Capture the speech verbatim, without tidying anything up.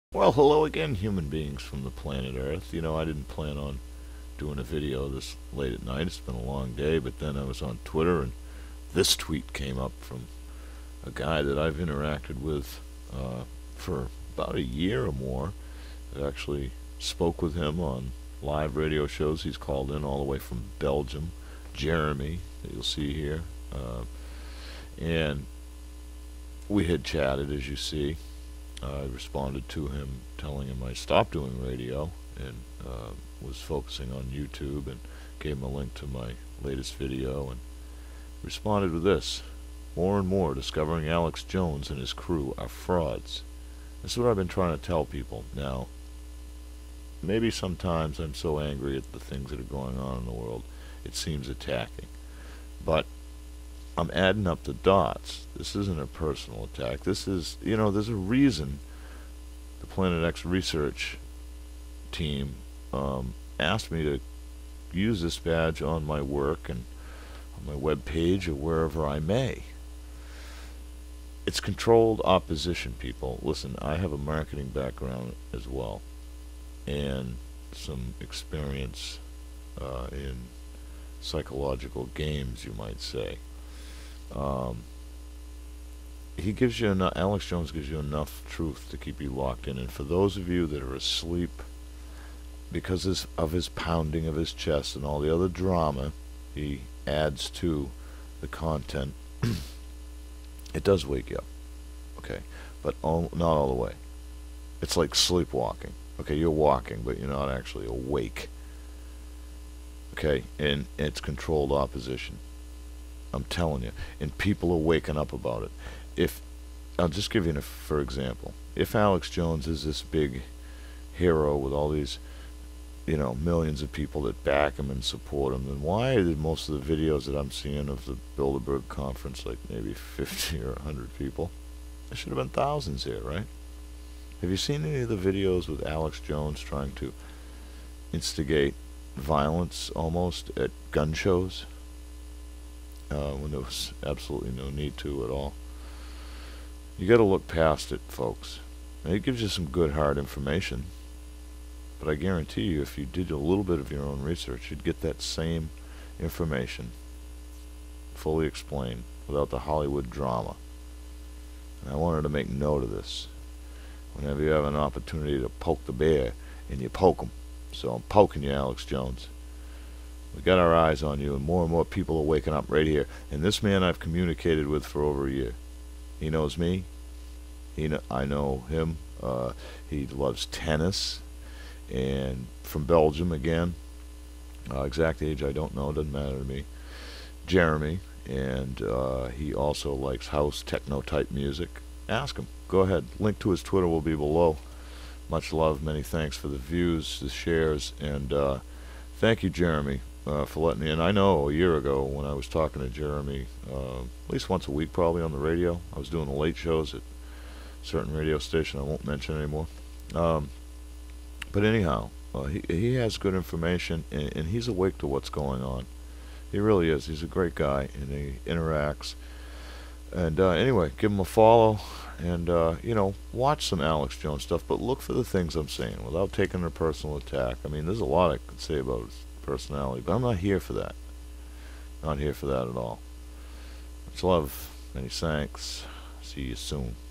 Well, hello again, human beings from the planet Earth. You know, I didn't plan on doing a video this late at night. It's been a long day, but then I was on Twitter and this tweet came up from a guy that I've interacted with uh, for about a year or more. I actually spoke with him on live radio shows. He's called in all the way from Belgium, Jeremy, that you'll see here. Uh, and we had chatted, as you see. I responded to him telling him I stopped doing radio and uh, was focusing on YouTube, and gave him a link to my latest video and responded with this: more and more discovering Alex Jones and his crew are frauds. This is what I've been trying to tell people. Now, maybe sometimes I'm so angry at the things that are going on in the world it seems attacking, but I'm adding up the dots. This isn't a personal attack. This is, you know, there's a reason the Planet X research team um, asked me to use this badge on my work and on my web page or wherever I may. It's controlled opposition, people. Listen, I have a marketing background as well, and some experience uh, in psychological games, you might say. Um, he gives you enough. Alex Jones gives you enough truth to keep you locked in. And for those of you that are asleep because his, of his pounding of his chest and all the other drama he adds to the content, it does wake you up. Okay, but all, not all the way. It's like sleepwalking. Okay, you're walking, but you're not actually awake. Okay, and it's controlled opposition. I'm telling you, and people are waking up about it. If I'll just give you an, for example, if Alex Jones is this big hero with all these, you know, millions of people that back him and support him, then why did most of the videos that I'm seeing of the Bilderberg conference, like maybe fifty or one hundred people? There should have been thousands here, right? Have you seen any of the videos with Alex Jones trying to instigate violence almost at gun shows? Uh, when there was absolutely no need to at all. You got to look past it, folks. Now, it gives you some good hard information, but I guarantee you, if you did a little bit of your own research, you'd get that same information fully explained without the Hollywood drama. And I wanted to make note of this. Whenever you have an opportunity to poke the bear, and you poke him. So I'm poking you, Alex Jones. We got our eyes on you, and more and more people are waking up right here. And this man I've communicated with for over a year. He knows me. He kn I know him. Uh, he loves tennis, and from Belgium again. Uh, exact age I don't know. Doesn't matter to me. Jeremy, and uh, he also likes house techno type music. Ask him. Go ahead. Link to his Twitter will be below. Much love. Many thanks for the views, the shares, and uh, thank you, Jeremy. Uh, for letting me in. I know a year ago when I was talking to Jeremy, uh, at least once a week probably on the radio, I was doing the late shows at a certain radio station I won't mention anymore. Um, but anyhow, uh, he, he has good information, and, and he's awake to what's going on. He really is. He's a great guy, and he interacts. And uh, anyway, give him a follow, and uh, you know, watch some Alex Jones stuff, but look for the things I'm saying without taking a personal attack. I mean, there's a lot I could say about his personality, but I'm not here for that. Not here for that at all. Much love. Many thanks. See you soon.